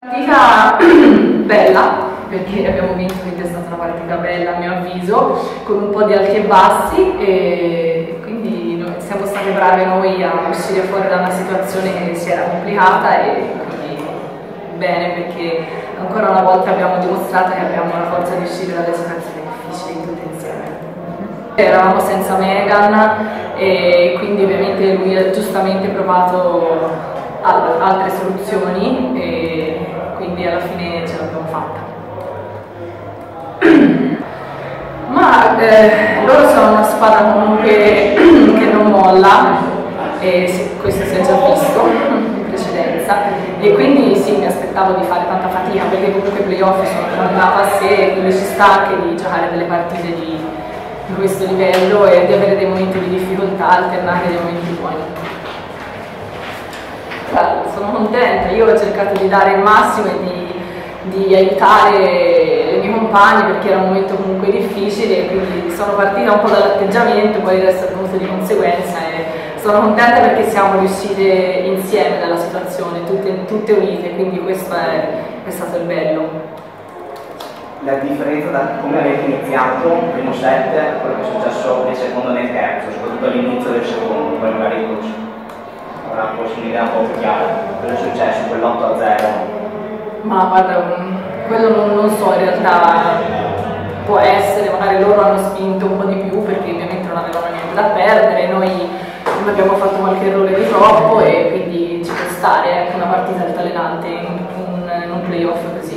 Partita bella, perché abbiamo vinto, quindi è stata una partita bella a mio avviso, con un po' di alti e bassi, e quindi siamo state brave noi a uscire fuori da una situazione che si era complicata, e quindi bene, perché ancora una volta abbiamo dimostrato che abbiamo la forza di uscire dalle situazioni difficili tutte insieme. Eravamo senza Megan e quindi ovviamente lui ha giustamente provato altre soluzioni e quindi alla fine ce l'abbiamo fatta. Ma loro sono una squadra comunque che non molla, e questo si è già visto in precedenza, e quindi sì, mi aspettavo di fare tanta fatica, perché comunque i playoff sono andata a sé, e quindi ci sta anche di giocare delle partite di questo livello e di avere dei momenti di difficoltà alternati a dei momenti buoni. Sono contenta, io ho cercato di dare il massimo e di aiutare le mie compagne, perché era un momento comunque difficile, quindi sono partita un po' dall'atteggiamento, poi il resto è venuto di conseguenza, e sono contenta perché siamo riuscite insieme dalla situazione, tutte unite, quindi questo è stato il bello. La differenza da come avete iniziato il primo set a quello che è successo nel secondo e nel terzo, soprattutto all'inizio del secondo, poi magari il coach avrà forse un'idea un po' più chiara. Cosa è successo quell'8-0? Ma guarda, quello non so, in realtà può essere, magari loro hanno spinto un po' di più perché ovviamente non avevano niente da perdere, noi abbiamo fatto qualche errore di troppo e quindi ci può stare anche una partita altalenante in un playoff così.